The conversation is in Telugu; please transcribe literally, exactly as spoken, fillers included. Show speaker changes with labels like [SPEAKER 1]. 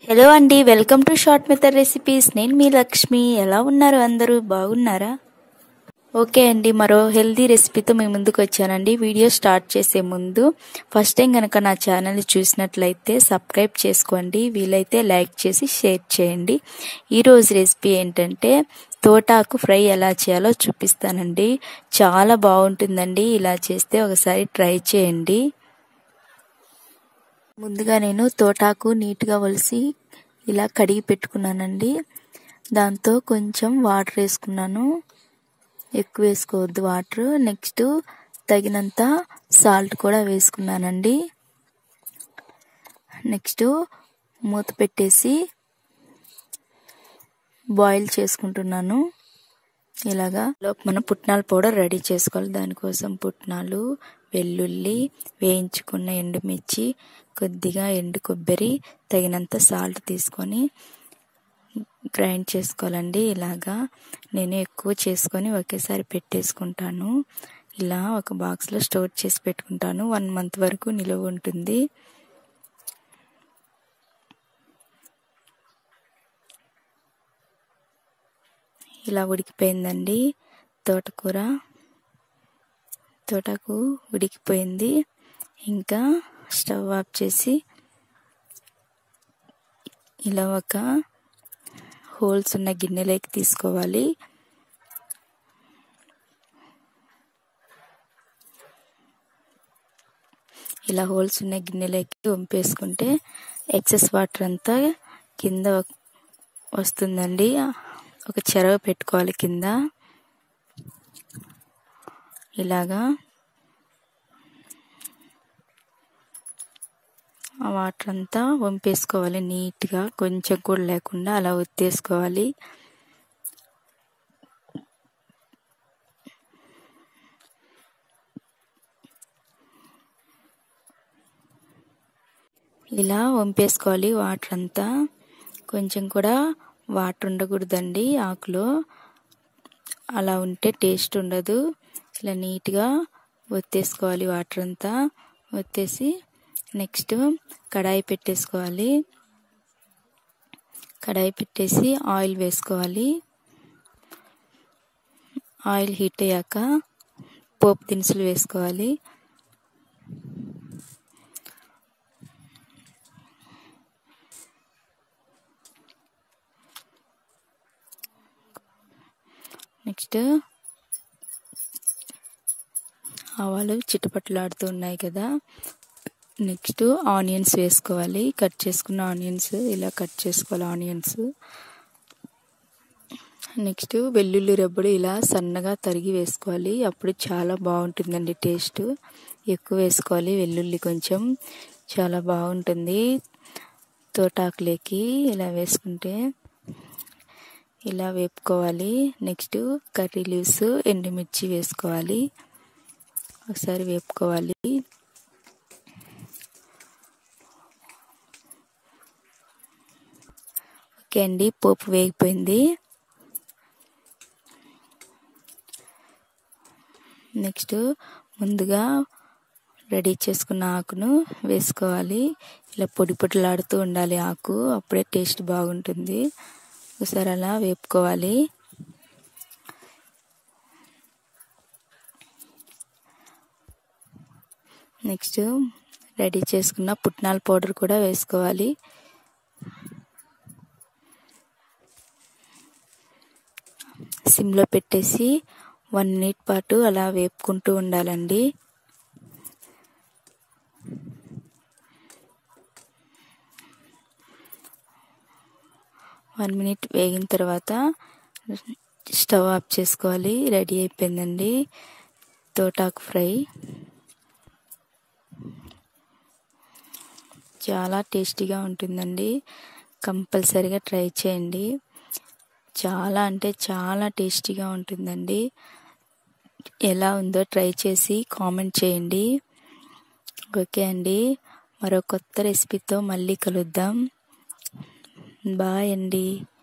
[SPEAKER 1] హలో అండి, welcome to short method recipes. నేను మీ లక్ష్మి. ఎలా ఉన్నారు అందరూ? బాగున్నారా? ఓకే అండి, మరో హెల్దీ రెసిపీతో మీ ముందుకు వచ్చానండి. వీడియో స్టార్ట్ చేసే ముందు ఫస్ట్ టైం కనుక నా ఛానల్ని చూసినట్లయితే సబ్స్క్రైబ్ చేసుకోండి, వీలైతే లైక్ చేసి షేర్ చేయండి. ఈరోజు రెసిపీ ఏంటంటే తోటాకు ఫ్రై ఎలా చేయాలో చూపిస్తానండి. చాలా బాగుంటుందండి. ఇలా చేస్తే ఒకసారి ట్రై చేయండి. ముందుగా నేను తోటాకు నీట్గా ఒలిసి ఇలా కడిగి పెట్టుకున్నానండి. దాంతో కొంచెం వాటర్ వేసుకున్నాను, ఎక్కువ వేసుకోవద్దు వాటర్. నెక్స్ట్ తగినంత సాల్ట్ కూడా వేసుకున్నానండి. నెక్స్ట్ మూత పెట్టేసి బాయిల్ చేసుకుంటున్నాను. ఇలాగా మనం పుట్నాల పౌడర్ రెడీ చేసుకోవాలి. దానికోసం పుట్నాలు, వెల్లుల్లి, వేయించుకున్న ఎండుమిర్చి, కొద్దిగా ఎండు కొబ్బరి, తగినంత సాల్ట్ తీసుకొని గ్రైండ్ చేసుకోవాలండి. ఇలాగా నేను ఎక్కువ చేసుకొని ఒకేసారి పెట్టేసుకుంటాను. ఇలా ఒక బాక్స్లో స్టోర్ చేసి పెట్టుకుంటాను. వన్ మంత్ వరకు నిలువ ఉంటుంది. ఇలా ఉడికిపోయిందండి తోటకూర. తోటకు ఉడికిపోయింది. ఇంకా స్టవ్ ఆఫ్ చేసి ఇలా ఒక హోల్స్ ఉన్న గిన్నెలోకి తీసుకోవాలి. ఇలా హోల్స్ ఉన్న గిన్నెలోకి వంపేసుకుంటే ఎక్సెస్ వాటర్ అంతా కింద వస్తుందండి. ఒక చెరవ పెట్టుకోవాలి కింద. ఇలాగా ఆ వాటర్ అంతా వంపేసుకోవాలి నీట్గా, కొంచెం కూడా లేకుండా అలా ఒత్తేసుకోవాలి. ఇలా వంపేసుకోవాలి వాటర్ అంతా. కొంచెం కూడా వాటర్ ఉండకూడదండి ఆకులో, అలా ఉంటే టేస్ట్ ఉండదు. ఇలా నీట్గా ఒత్తేసుకోవాలి వాటర్ అంతా. ఒత్తేసి నెక్స్ట్ కడాయి పెట్టేసుకోవాలి. కడాయి పెట్టేసి ఆయిల్ వేసుకోవాలి. ఆయిల్ హీట్ అయ్యాక పోపు దినుసులు వేసుకోవాలి. నెక్స్ట్ ఆవాలు చిటపటలాడుతూ ఉన్నాయి కదా. నెక్స్ట్ ఆనియన్స్ వేసుకోవాలి. కట్ చేసుకున్న ఆనియన్స్ ఇలా కట్ చేసుకోవాలి ఆనియన్స్. నెక్స్ట్ వెల్లుల్లి రెబ్బలు ఇలా సన్నగా తరిగి వేసుకోవాలి. అప్పుడు చాలా బాగుంటుందండి టేస్ట్. ఎక్కువ వేసుకోవాలి వెల్లుల్లి, కొంచెం చాలా బాగుంటుంది తోటాకులేకి ఇలా వేసుకుంటే. ఇలా వేపుకోవాలి. నెక్స్ట్ కర్రీ లీవ్స్, ఎండుమిర్చి వేసుకోవాలి. ఒకసారి వేపుకోవాలి. ఓకే అండి, పోపు వేగిపోయింది. నెక్స్ట్ ముందుగా రెడీ చేసుకున్న ఆకును వేసుకోవాలి. ఇలా పొడి పొడిలాడుతూ ఉండాలి ఆకు, అప్పుడే టేస్ట్ బాగుంటుంది. ఒకసారి అలా వేపుకోవాలి. నెక్స్ట్ రెడీ చేసుకున్న పుట్నాల పౌడర్ కూడా వేసుకోవాలి. సిమ్లో పెట్టేసి వన్ మినిట్ పాటు అలా వేపుకుంటూ ఉండాలండి. వన్ మినిట్ వేగిన తర్వాత స్టవ్ ఆఫ్ చేసుకోవాలి. రెడీ అయిపోయిందండి తోటాకు ఫ్రై. చాలా టేస్టీగా ఉంటుందండి. కంపల్సరీగా ట్రై చేయండి. చాలా అంటే చాలా టేస్టీగా ఉంటుందండి. ఎలా ఉందో ట్రై చేసి కామెంట్ చేయండి. ఓకే అండి, మరో కొత్త రెసిపీతో మళ్ళీ కలుద్దాం. బాయ్ అండి.